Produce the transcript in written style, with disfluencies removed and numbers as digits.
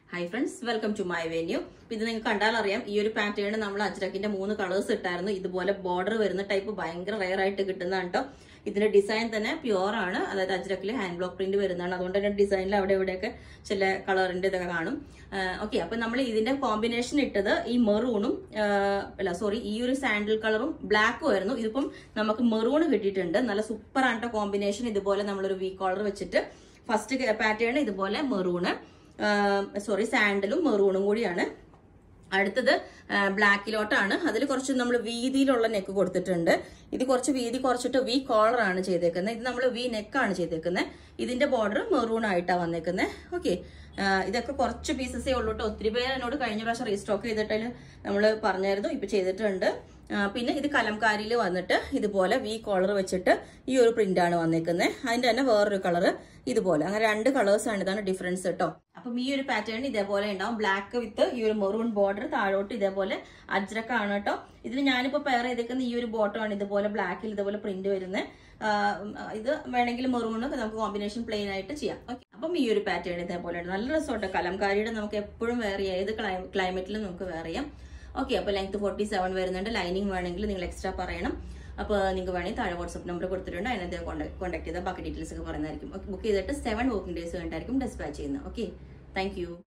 Hi friends, welcome to my venue. This is a pattern of three colors. This border type rare. This design is pure. Hand block print. This design is color. Okay, so combination is maroon. Sorry, this sandal color black. This is maroon. This is super combination. This is V color. First pattern is maroon. Sorry, sandalum maroonum കൂടിയാണ് അടുത്തത് ബ്ലാക്കിലോട്ട് ആണ് അതിൽ കുറച്ച് നമ്മൾ വീതിയിലുള്ള neck കൊടുത്തിട്ടുണ്ട് ഇത് കുറച്ച് വീതി കുറച്ചിട്ട് വി കോളർ ആണ് ചെയ്തേക്കുന്നത് ഇത് നമ്മൾ വി നെക്ക് ആണ് ചെയ്തേക്കുന്നത് ഇതിന്റെ ബോർഡർ മെറൂൺ ആയിട്ടാ വന്നേക്കുന്നത് ഓക്കേ ഇതൊക്കെ കുറച്ച് പീസസേ ഉള്ളൂ ട്ടോ ഒത്തിരി പേര് എന്നോട് കഴിഞ്ഞ പ്രാവശ്യം റീസ്റ്റോക്ക് ചെയ്തിട്ട് നമ്മൾ പറഞ്ഞായിരുന്നു ഇപ്പോൾ ചെയ്തിട്ടുണ്ട് പിന്നെ ഇത് കലംകാരിയിൽ വന്നിട്ട് ഇതുപോലെ വി കോളർ വെച്ചിട്ട് ഈ ഒരു പ്രിന്റ് ആണ് വന്നേക്കുന്നത് അതിന്റെ തന്നെ വേറൊരു കളർ ഇതുപോലെ അങ്ങനെ രണ്ട് കളേഴ്സ് ആണ് ഇതാണ് ഡിഫറൻസ് ട്ടോ അപ്പം ഈ ഒരു പാറ്റേൺ ഇതേപോലെ ഉണ്ടാവും ബ്ലാക്ക് വിത്ത് ഈ ഒരു മെറൂൺ ബോർഡർ താഴോട്ട് ഇതേപോലെ അജ്രക്ക ആണ് ട്ടോ ഇതിന് ഞാനിപ്പോൾ പെയർ ചെയ്തേക്കുന്ന ഈ ഒരു ബോട്ടം ആണ് ഇതുപോലെ ബ്ലാക്കിൽ ഇതുപോലെ പ്രിന്റ് വരുന്നത് ഇത് വേണമെങ്കിൽ മെറൂൺ നമുക്ക് കോമ്പിനേഷൻ പ്ലെയിൻ ആയിട്ട് ചെയ്യാം ഓക്കേ അപ്പം ഈ ഒരു പാറ്റേൺ ഇതേപോലെ നല്ല രസമുണ്ട് കലംകാരിയുടെ നമുക്ക് എപ്പോഴും വെയർ ചെയ്യാം ഏത് ക്ലൈമറ്റിലും നമുക്ക് വെയർ ചെയ്യാം ഓക്കേ അപ്പോൾ ലെങ്ത് 47 വരുന്നുണ്ട് ലൈനിങ് വേണമെങ്കിൽ നിങ്ങൾ എക്സ്ട്രാ പറയണം അപ്പോൾ നിങ്ങൾക്ക് വേണമെങ്കിൽ താഴെ വാട്സ്ആപ്പ് നമ്പർ കൊടുത്തിട്ടുണ്ട് അതിനകത്ത് കോൺടാക്ട് ചെയ്താൽ ബാക്കി ഡീറ്റെയിൽസ് ഒക്കെ പറയുന്നതായിരിക്കും ബുക്ക് ചെയ്തിട്ട് 7 വർക്കിംഗ് ഡേയ്സ് കഴിഞ്ഞിട്ടായിരിക്കും ഡിസ്പാച്ച് ചെയ്യുന്നത് ഓക്കെ താങ്ക് യു